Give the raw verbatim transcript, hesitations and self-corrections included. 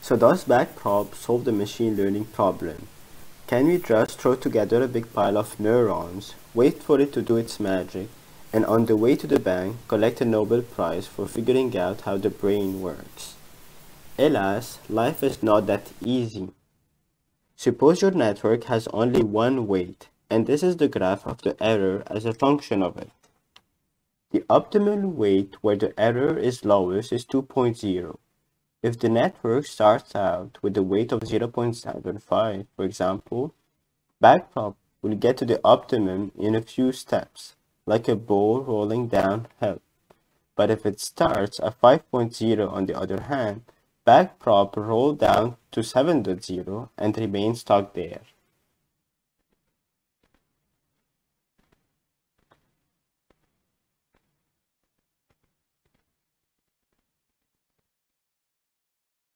So does backprop solve the machine learning problem? Can we just throw together a big pile of neurons, wait for it to do its magic, and on the way to the bank collect a Nobel Prize for figuring out how the brain works? Alas, life is not that easy. Suppose your network has only one weight, and this is the graph of the error as a function of it. The optimal weight where the error is lowest is two point zero. If the network starts out with a weight of zero point seven five, for example, backprop will get to the optimum in a few steps, like a ball rolling downhill. But if it starts at five point zero on the other hand, backprop roll down to seven point zero and remain stuck there.